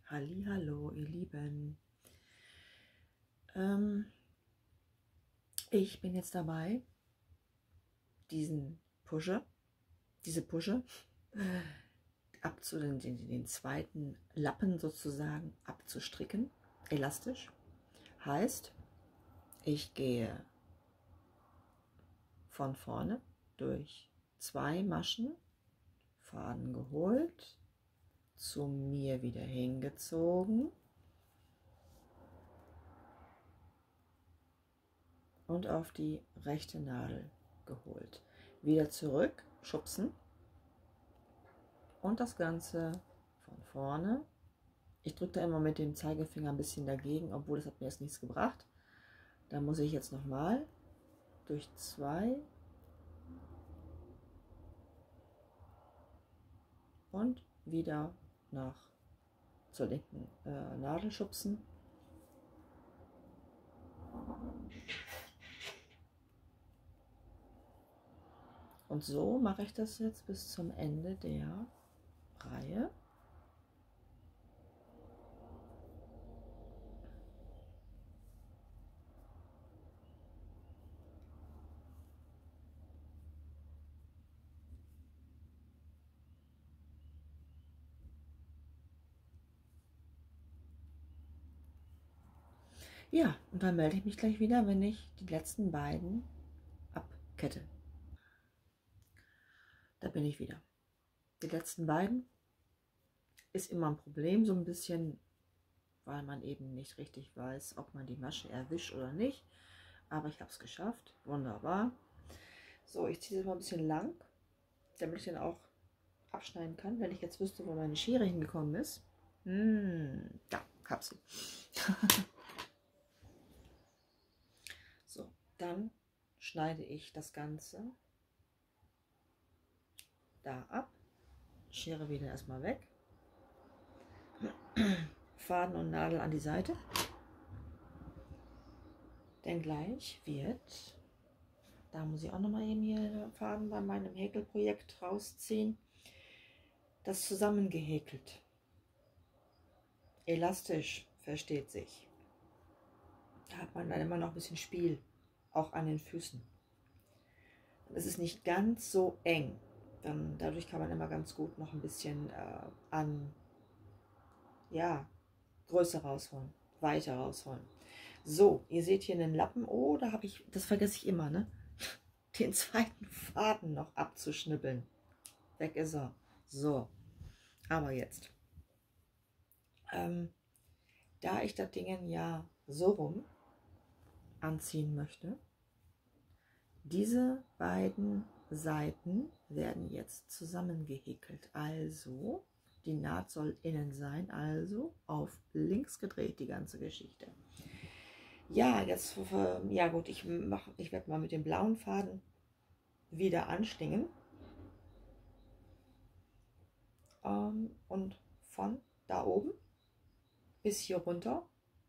Hallihallo, ihr Lieben. Ich bin jetzt dabei, diese Pusche den zweiten Lappen sozusagen abzustricken, elastisch. Heißt, ich gehe von vorne durch 2 Maschen, Faden geholt, zu mir wieder hingezogen und auf die rechte Nadel geholt. Wieder zurück, schubsen und das Ganze von vorne. Ich drücke da immer mit dem Zeigefinger ein bisschen dagegen, obwohl das hat mir jetzt nichts gebracht. Da muss ich jetzt nochmal durch 2 und wieder zur linken Nadel schubsen. Und so mache ich das jetzt bis zum Ende der Reihe. Ja, und dann melde ich mich gleich wieder, wenn ich die letzten beiden abkette. Da bin ich wieder. Die letzten beiden ist immer ein Problem, so ein bisschen, weil man eben nicht richtig weiß, ob man die Masche erwischt oder nicht. Aber ich habe es geschafft. Wunderbar. So, ich ziehe das mal ein bisschen lang, damit ich den auch abschneiden kann, wenn ich jetzt wüsste, wo meine Schere hingekommen ist. Da, hab sie. So, dann schneide ich das Ganze da ab. Schere wieder erstmal weg. Faden und Nadel an die Seite. Denn gleich wird, da muss ich auch noch mal eben hier Faden bei meinem Häkelprojekt rausziehen, das zusammengehäkelt. Elastisch, versteht sich. Da hat man dann immer noch ein bisschen Spiel, auch an den Füßen. Es ist nicht ganz so eng. Dadurch kann man immer ganz gut noch ein bisschen Größe rausholen, weiter rausholen. So, ihr seht hier einen Lappen. Oh, da habe ich, das vergesse ich immer, ne? Den zweiten Faden noch abzuschnippeln. Weg ist er. So, aber jetzt. Da ich das Ding ja so rum anziehen möchte, diese beiden Seiten werden jetzt zusammengehäkelt. Also, die Naht soll innen sein, also auf links gedreht die ganze Geschichte. Ja, jetzt, ja gut, ich werde mal mit dem blauen Faden wieder anstingen. Und von da oben bis hier runter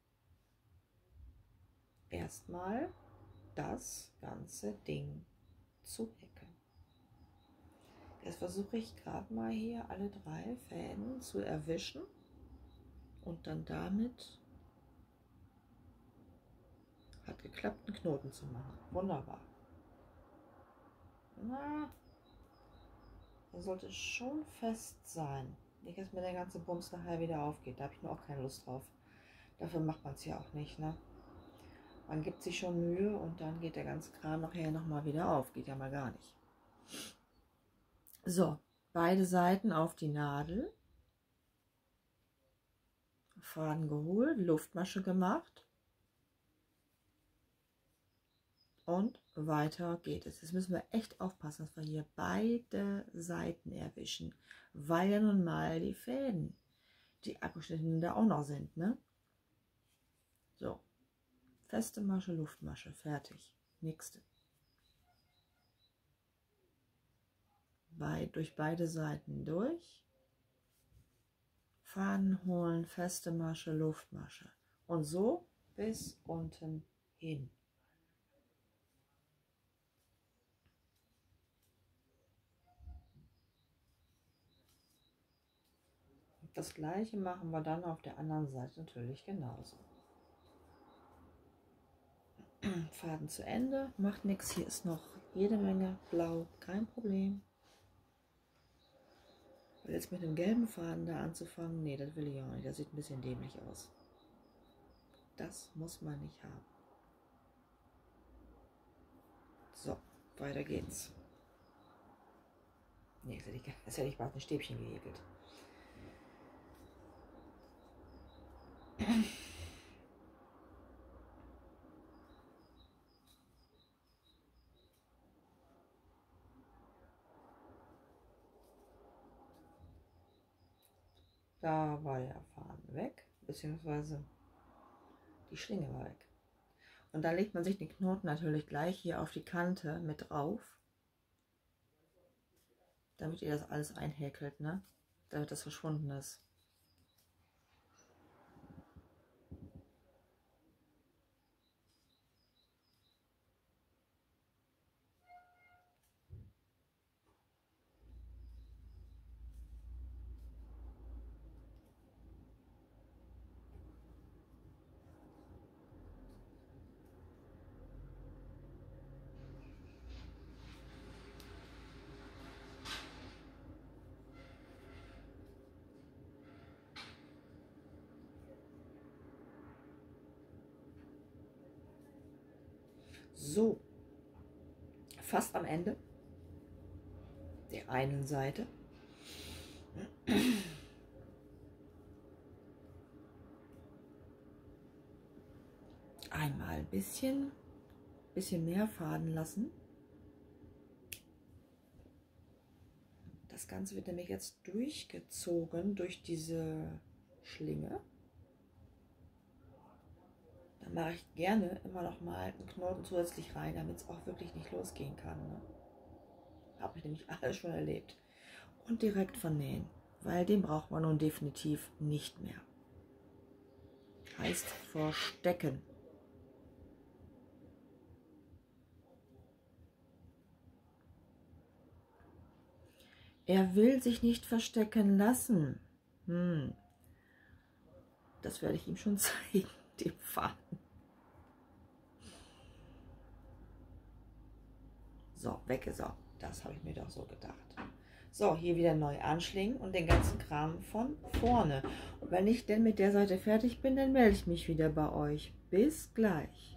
erstmal das ganze Ding zu häkeln. Jetzt versuche ich gerade mal hier alle 3 Fäden zu erwischen und dann damit hat geklappt, einen Knoten zu machen. Wunderbar. Na, der sollte schon fest sein. Nicht, dass mir der ganze Bums nachher wieder aufgeht. Da habe ich nur auch keine Lust drauf. Dafür macht man es ja auch nicht, ne? Man gibt sich schon Mühe und dann geht der ganze Kram nachher nochmal wieder auf. Geht ja mal gar nicht. So, beide Seiten auf die Nadel. Faden geholt, Luftmasche gemacht. Und weiter geht es. Jetzt müssen wir echt aufpassen, dass wir hier beide Seiten erwischen, weil ja nun mal die Fäden, die abgeschnitten da auch noch sind, ne? So, feste Masche, Luftmasche, fertig. Nächste. Durch beide Seiten durch. Faden holen, feste Masche, Luftmasche. Und so bis unten hin. Das gleiche machen wir dann auf der anderen Seite natürlich genauso. Faden zu Ende, macht nichts. Hier ist noch jede Menge blau, kein Problem. Weil jetzt mit dem gelben Faden da anzufangen, nee, das will ich auch nicht. Das sieht ein bisschen dämlich aus. Das muss man nicht haben. So, weiter geht's. Nee, das hätte ich mal ein Stäbchen gehäkelt. Da war der Faden weg, beziehungsweise die Schlinge war weg. Und dann legt man sich den Knoten natürlich gleich hier auf die Kante mit drauf, damit ihr das alles einhäkelt, ne? Damit das verschwunden ist. So, fast am Ende der einen Seite. Einmal ein bisschen mehr Faden lassen. Das Ganze wird nämlich jetzt durchgezogen durch diese Schlinge. Dann mache ich gerne immer noch mal einen Knoten zusätzlich rein, damit es auch wirklich nicht losgehen kann. Ne? Habe ich nämlich alles schon erlebt. Und direkt vernähen, weil den braucht man nun definitiv nicht mehr. Heißt verstecken. Er will sich nicht verstecken lassen. Das werde ich ihm schon zeigen, dem Faden. So, weg ist er. Das habe ich mir doch so gedacht. So, hier wieder neu anschlingen und den ganzen Kram von vorne. Und wenn ich denn mit der Seite fertig bin, dann melde ich mich wieder bei euch. Bis gleich.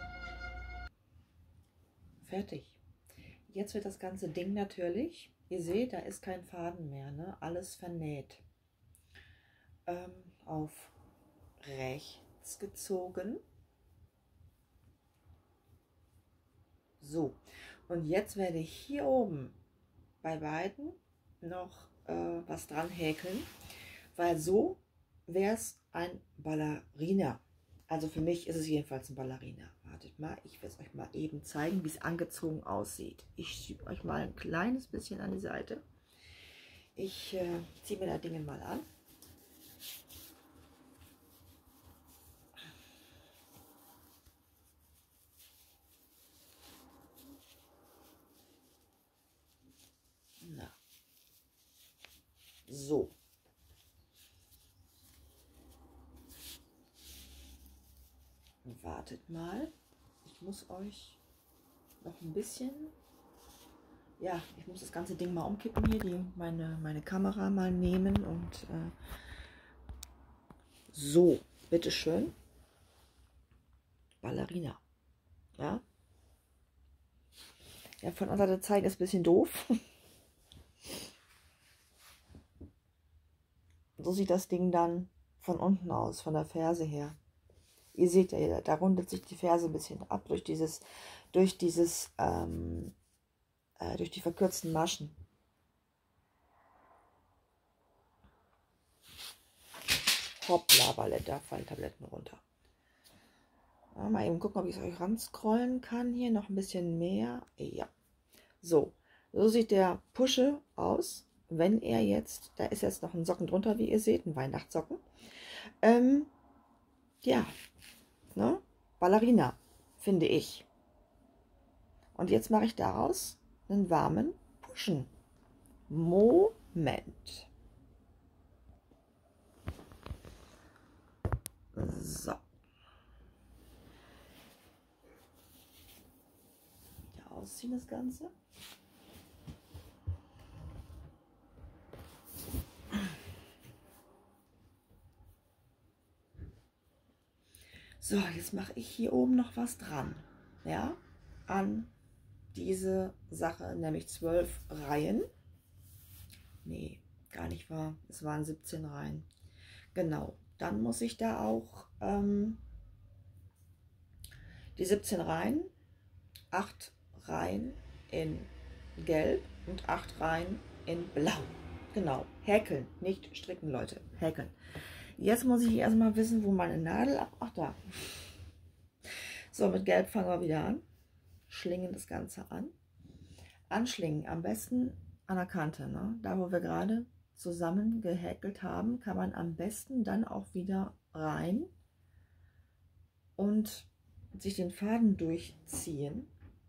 Fertig. Jetzt wird das ganze Ding natürlich, ihr seht, da ist kein Faden mehr, ne? Alles vernäht. Auf rechts gezogen. So, und jetzt werde ich hier oben bei beiden noch was dran häkeln, weil so wäre es ein Ballerina. Also für mich ist es jedenfalls ein Ballerina. Wartet mal, ich werde es euch mal eben zeigen, wie es angezogen aussieht. Ich schiebe euch mal ein kleines bisschen an die Seite. Ich ziehe mir das Ding mal an. Na. So. Wartet mal. Ich muss euch noch ein bisschen... Ja, ich muss das ganze Ding mal umkippen hier, meine Kamera mal nehmen und so, bitteschön. Ballerina. Ja. Ja, von unserer Seite zeigen ist ein bisschen doof. So sieht das Ding dann von unten aus, von der Ferse her. Ihr seht ja, da rundet sich die Ferse ein bisschen ab durch die verkürzten Maschen. Hoppla, Ballett, da fallen Tabletten runter. Mal eben gucken, ob ich es euch ranscrollen kann. Hier noch ein bisschen mehr. Ja. So sieht der Pusche aus. Wenn er jetzt, da ist jetzt noch ein Socken drunter, wie ihr seht, ein Weihnachtssocken. Ja, ne? Ballerina, finde ich. Und jetzt mache ich daraus einen warmen Puschen. Moment. rausziehen, das Ganze. So, jetzt mache ich hier oben noch was dran, ja, an diese Sache, nämlich 12 Reihen. Nee, gar nicht wahr, es waren 17 Reihen. Genau, dann muss ich da auch die 17 Reihen, 8 Reihen in Gelb und 8 Reihen in Blau. Genau, häkeln, nicht stricken, Leute, häkeln. Jetzt muss ich erstmal wissen, wo meine Nadel ab. Ach, da. So, mit Gelb fangen wir wieder an. Schlingen das Ganze an. Anschlingen, am besten an der Kante. Ne? Da, wo wir gerade zusammen gehäkelt haben, kann man am besten dann auch wieder rein und sich den Faden durchziehen.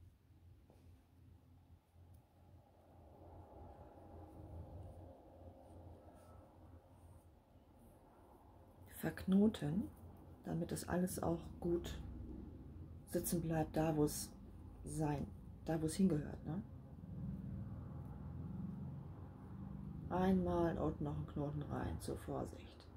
Verknoten, damit das alles auch gut sitzen bleibt, da wo es hingehört. Ne? Einmal und noch einen Knoten rein, zur Vorsicht.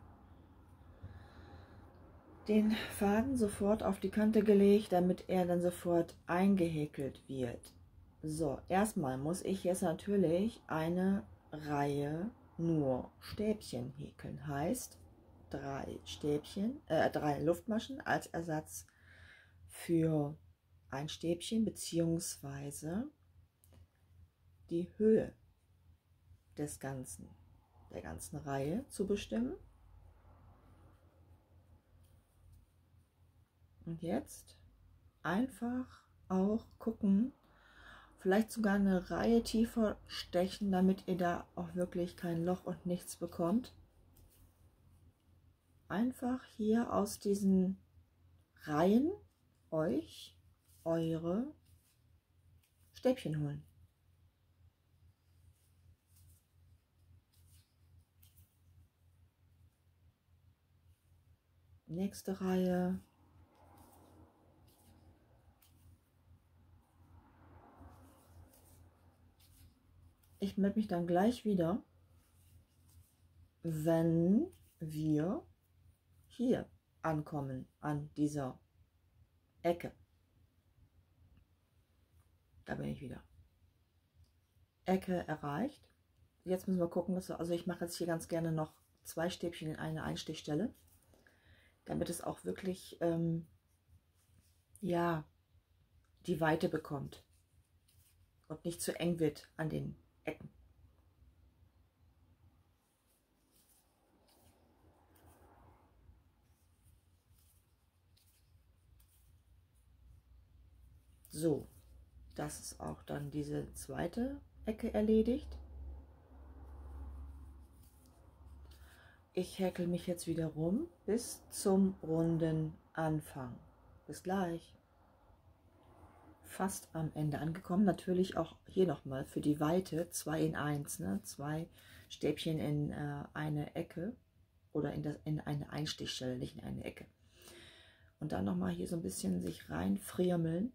Den Faden sofort auf die Kante gelegt, damit er dann sofort eingehäkelt wird. So, erstmal muss ich jetzt natürlich eine Reihe nur Stäbchen häkeln. Heißt, 3 Luftmaschen als Ersatz für ein Stäbchen beziehungsweise die Höhe der ganzen Reihe zu bestimmen. Und jetzt einfach auch gucken, vielleicht sogar eine Reihe tiefer stechen, damit ihr da auch wirklich kein Loch und nichts bekommt. Einfach hier aus diesen Reihen euch eure Stäbchen holen. Nächste Reihe. Ich melde mich dann gleich wieder, wenn wir hier ankommen an dieser Ecke. Da bin ich wieder. Ecke erreicht. Jetzt müssen wir gucken, dass wir, also ich mache jetzt hier ganz gerne noch 2 Stäbchen in eine Einstichstelle, damit es auch wirklich ja, die Weite bekommt und nicht zu eng wird an den Ecken. So, das ist auch dann diese zweite Ecke erledigt. Ich häkel mich jetzt wieder rum bis zum runden Anfang. Bis gleich. Fast am Ende angekommen. Natürlich auch hier nochmal für die Weite 2 in 1. Ne? 2 Stäbchen in eine Ecke oder in eine Einstichstelle, nicht in eine Ecke. Und dann nochmal hier so ein bisschen sich reinfriemeln.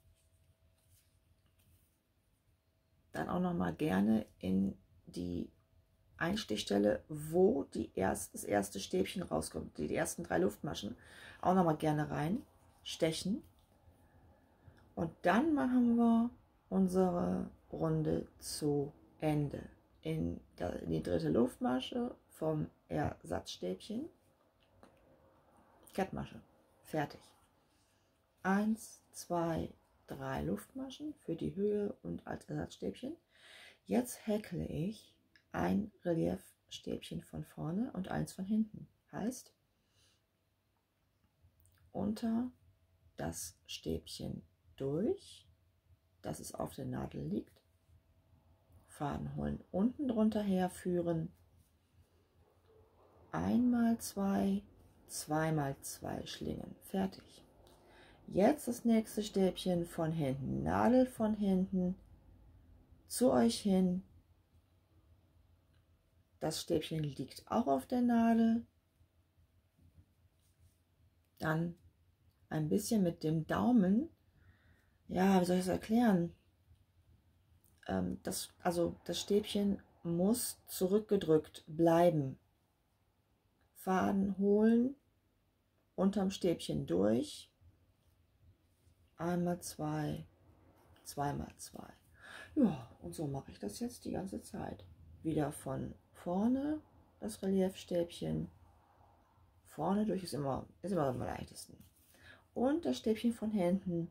Dann auch nochmal gerne in die Einstichstelle, wo das erste Stäbchen rauskommt, die ersten 3 Luftmaschen, auch nochmal gerne reinstechen. Und dann machen wir unsere Runde zu Ende. In die dritte Luftmasche vom Ersatzstäbchen, Kettmasche, fertig. 1, 2, 3 Luftmaschen für die Höhe und als Ersatzstäbchen. Jetzt häkle ich ein Reliefstäbchen von vorne und eins von hinten. Heißt, unter das Stäbchen durch, dass es auf der Nadel liegt, Faden holen, unten drunter herführen, 1x2, 2x2 Schlingen, fertig. Jetzt das nächste Stäbchen von hinten, Nadel von hinten zu euch hin. Das Stäbchen liegt auch auf der Nadel. Dann ein bisschen mit dem Daumen, ja, wie soll ich das erklären? Also das Stäbchen muss zurückgedrückt bleiben. Faden holen, unterm Stäbchen durch, einmal zwei, zweimal zwei. Ja, und so mache ich das jetzt die ganze Zeit. Wieder von vorne das Reliefstäbchen, vorne durch ist immer am leichtesten. Und das Stäbchen von hinten,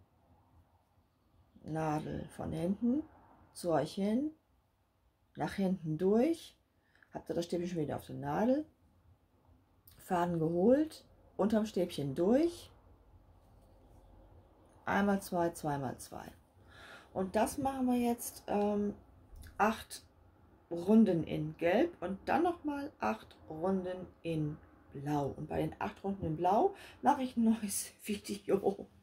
Nadel von hinten zu euch hin, nach hinten durch, habt ihr das Stäbchen schon wieder auf der Nadel, Faden geholt, unterm Stäbchen durch, einmal zwei, zweimal zwei. Und das machen wir jetzt 8 Runden in Gelb und dann nochmal 8 Runden in Blau. Und bei den 8 Runden in Blau mache ich ein neues Video.